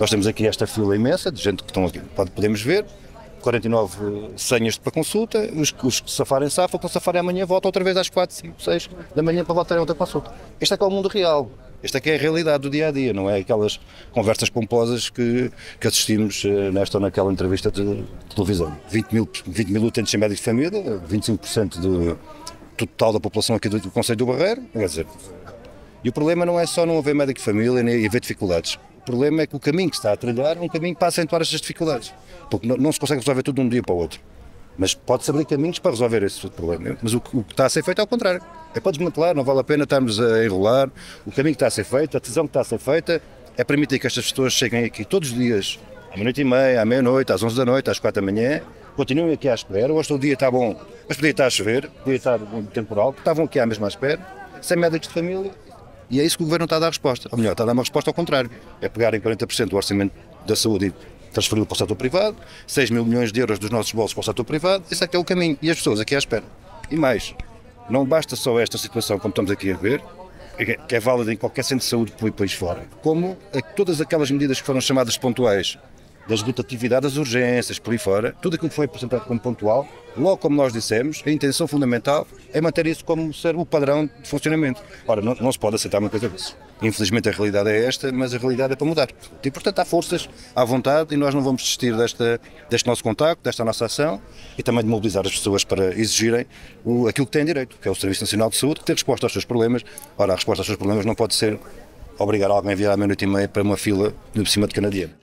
Nós temos aqui esta fila imensa de gente que estão aqui, podemos ver, 49 senhas para consulta, os que safarem safam, que não safarem amanhã voltam outra vez às 4, 5, 6 da manhã para voltarem a outra consulta. Este é que é o mundo real, esta é que é a realidade do dia a dia, não é aquelas conversas pomposas que assistimos nesta ou naquela entrevista de televisão. 20 mil utentes em médicos de família, 25% do total da população aqui do Concelho do Barreiro, quer dizer. E o problema não é só não haver médico de família nem haver dificuldades. O problema é que o caminho que se está a trilhar é um caminho para acentuar estas dificuldades. Porque não se consegue resolver tudo de um dia para o outro. Mas pode-se abrir caminhos para resolver esse problema. Mas o que está a ser feito é ao contrário. É para desmantelar, não vale a pena estarmos a enrolar. O caminho que está a ser feito, a decisão que está a ser feita, é permitir que estas pessoas cheguem aqui todos os dias, à meia-noite e meia, à meia-noite, às 11 da noite, às 4 da manhã, continuem aqui à espera. Hoje o dia está bom, mas podia estar a chover, podia estar temporal, estavam aqui à mesma espera, sem médicos de família. E é isso que o Governo está a dar resposta. Ou melhor, está a dar uma resposta ao contrário. É pegar em 40% do orçamento da saúde e transferi-lo para o setor privado, 6 mil milhões de euros dos nossos bolsos para o setor privado, esse é que é o caminho. E as pessoas aqui à espera. E mais, não basta só esta situação, como estamos aqui a ver, que é válida em qualquer centro de saúde pelo país fora, como todas aquelas medidas que foram chamadas pontuais, das rotatividades, das urgências, por aí fora, tudo aquilo que foi apresentado como pontual, logo como nós dissemos, a intenção fundamental é manter isso como ser o padrão de funcionamento. Ora, não se pode aceitar uma coisa disso. Infelizmente a realidade é esta, mas a realidade é para mudar. E portanto há forças à vontade e nós não vamos desistir deste nosso contacto, desta nossa ação e também de mobilizar as pessoas para exigirem aquilo que têm direito, que é o Serviço Nacional de Saúde, que tem resposta aos seus problemas. Ora, a resposta aos seus problemas não pode ser obrigar alguém a vir à meia-noite e meia para uma fila de cima de Canadiano.